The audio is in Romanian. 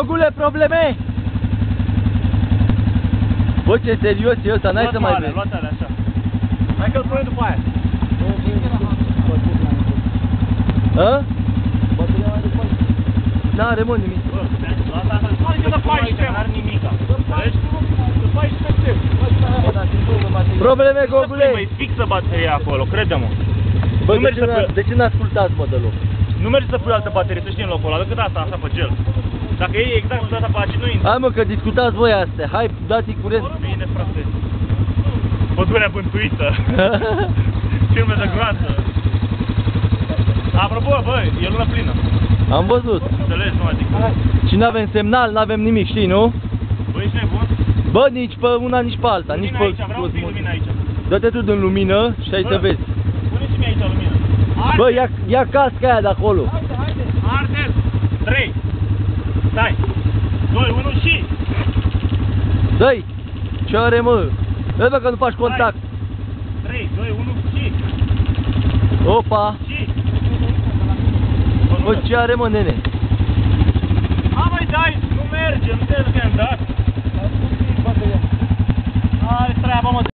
Gogule, probleme? Bă, ce serios e ăsta, n-ai să mai vezi. Luați alea, așa. Hai că-l punem după aia. Hă? N-are, mă, nimic. Bă, lasă asta, spune că dă 14, n-are nimica. Înțelegi? Dă 14. Probleme, Gogule? Băi, fixă bateria acolo, crede-mă. Bă, de ce n-ascultați, mă, deloc? Nu mergi să pui altă baterie, să știi în locul ăla, decât asta pe gel. Dacă e exact cu asta pe aici, nu intră. Hai, mă, că discutați voi astea. Hai, dați-i curent. Bine, frate. Pădurea bântuită. Filme de groază. Apropo, bă, e lună plină. Am văzut. Înțelegi, nu adică. Și n-avem semnal, n-avem nimic, știi, nu? Bă, ești nebun? Bă, nici pe una, nici pe alta, nici Lumina pe... aici, vreau un pic lumină aici. Dă-te tu din lumină și hai să vezi. Pune și mie aici lumină. Bă, ia casca aia de acolo. Arde! 3. Stai. 2, 1 și... Dă-i! Ce are, mă? Vezi că nu faci contact. 3, 2, 1 și... Opa! Și... Bă, ce are, mă, nene? A, mai dai, nu merge, nu te-ai dat. Hai, treaba, mă.